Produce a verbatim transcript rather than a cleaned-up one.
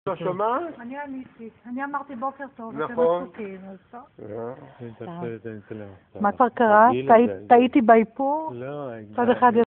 לא שומע? אני עניתי, אני אמרתי בוקר טוב, אתם נכון. עסוקים, אז טוב. לא. מה כבר קרה? טעיתי באיפור? לא, צד אחד